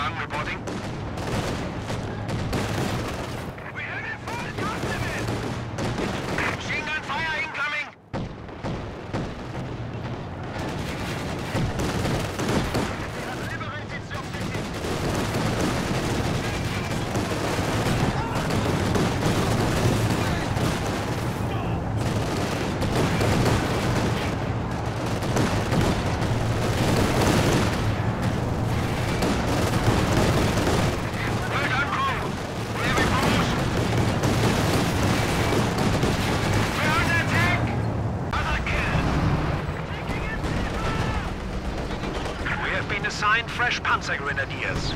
1 reporting. We have a full complement! Machine gun fire incoming! We have liberated the objective. Assigned fresh Panzer Grenadiers.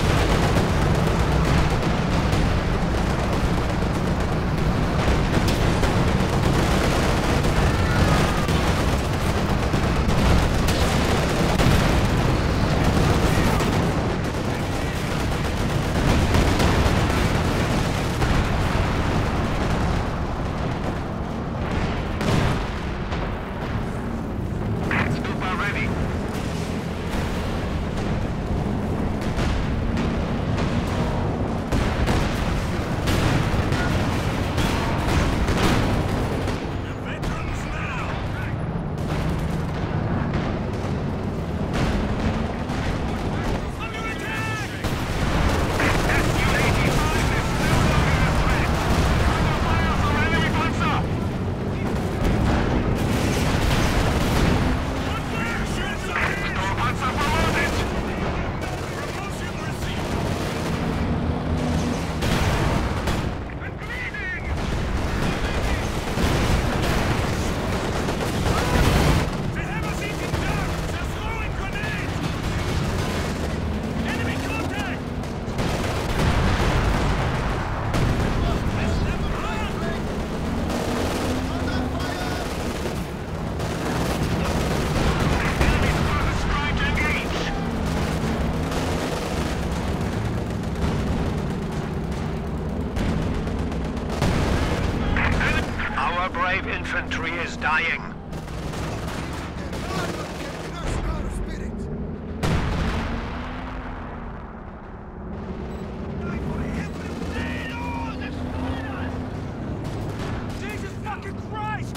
Brave infantry is dying. Jesus fucking Christ!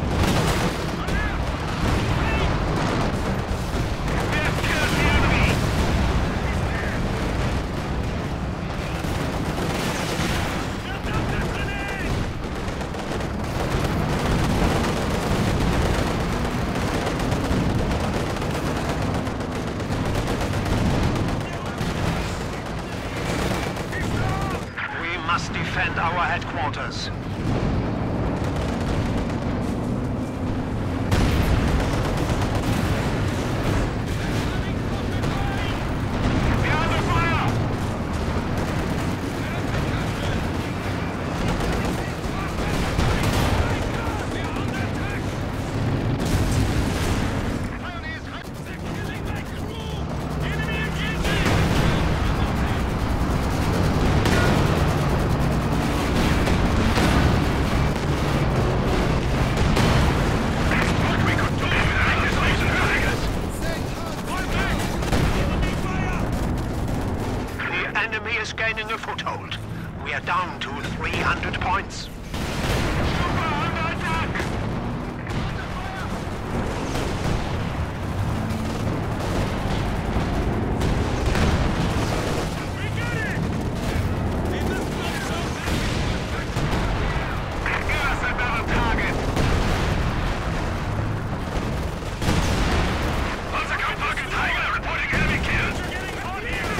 Must defend our headquarters. Enemy is gaining a foothold. We are down to 300 points. Under attack! We got it! Give us another target! Panzer Tiger reporting enemy kills! We're getting hot here!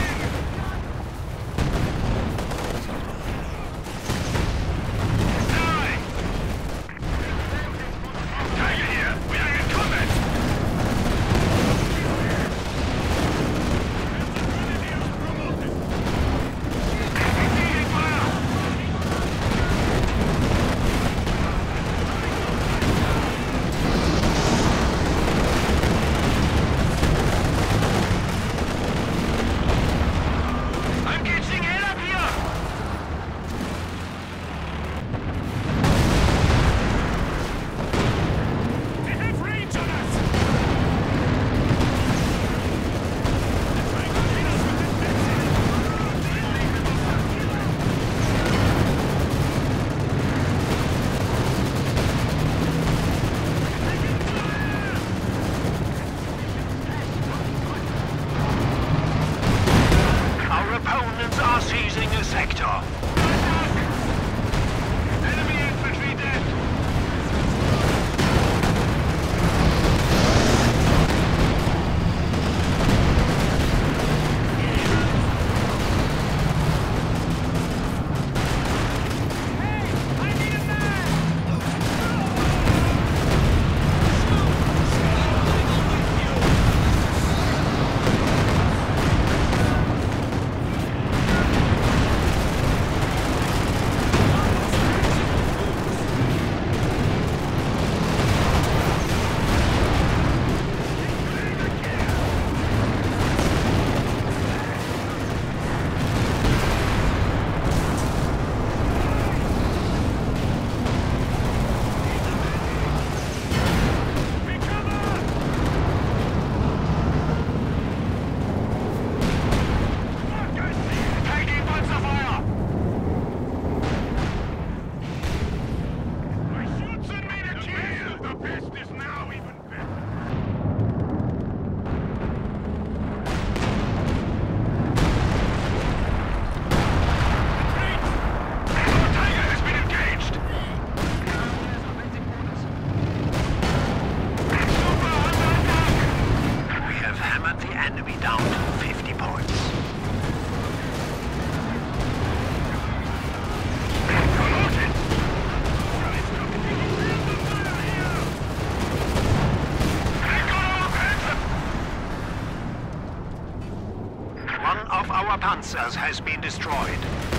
of our Panzers has been destroyed.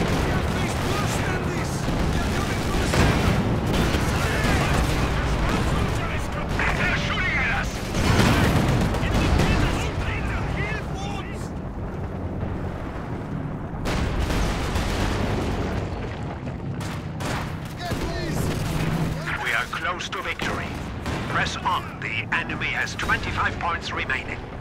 They're shooting at us! We are close to victory. Press on. The enemy has 25 points remaining.